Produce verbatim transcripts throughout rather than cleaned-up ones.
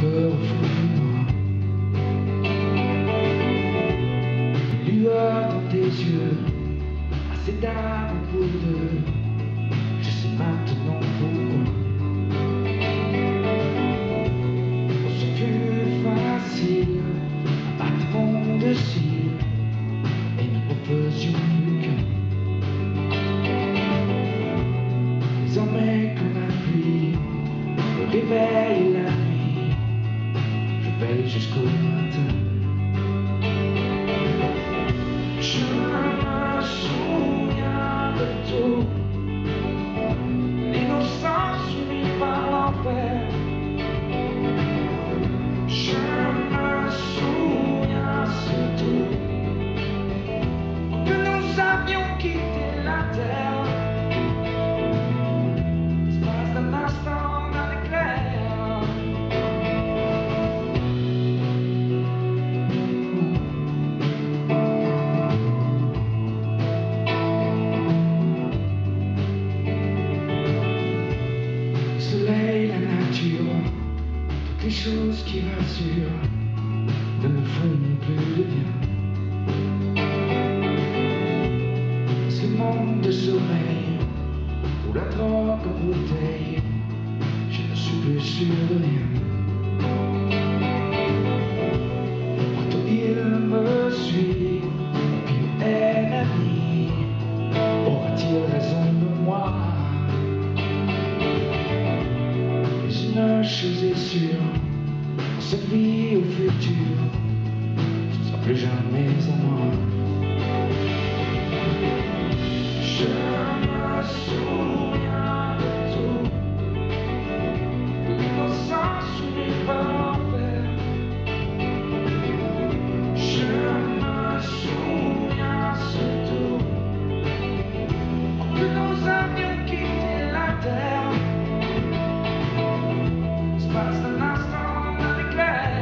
peur au fond de moi. Une lueur dans tes yeux, assez d'âme pour deux. Je sais maintenant pourquoi. On se plus facile, un battement de cils, et nous ne faisions plus qu'un. Désormais qu'on a pris le réveil et la nuit, je veille jusqu'au matin. Je me souviens de tout, l'innocence suivie par l'enfer. Je me souviens surtout que nous avions quitté la terre. L'espace d'un instant, d'un éclair. Le soleil, la nature, toutes les choses qui rassurent ne me font plus de bien. Ce monde de sommeil, ou la drogue en bouteille, je ne suis plus sûr de rien. Pourtant il me suit, puis ennemi, aura-t-il raison de moi? Une chose est sûre, dans cette vie au futur, ce ne sera plus jamais en moi. Je me souviens de tout, de l'innocence suivie par l'enfer. Je me souviens surtout que nous avions quitté la terre. L'espace d'un instant, d'un éclair.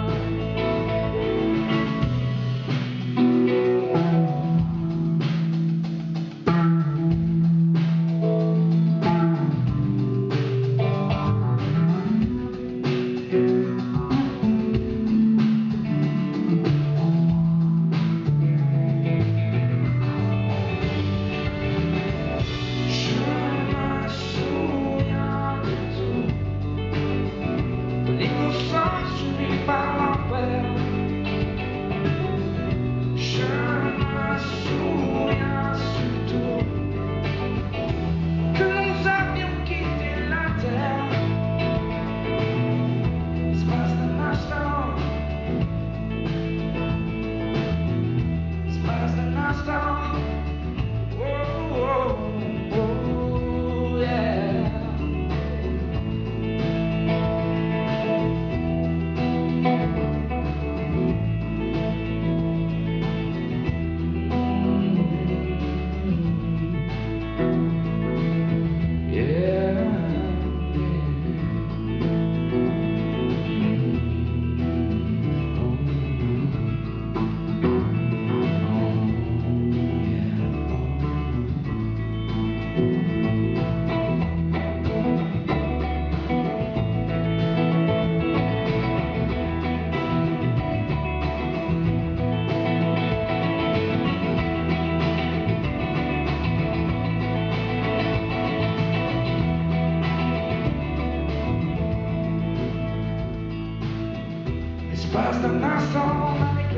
Suivi par l'enfer. Je me souviens surtout que nous avions quitté la terre. L'espace d'un instant, l'espace d'un instant. Oh, oh, oh, yeah. L'espace d'un instant.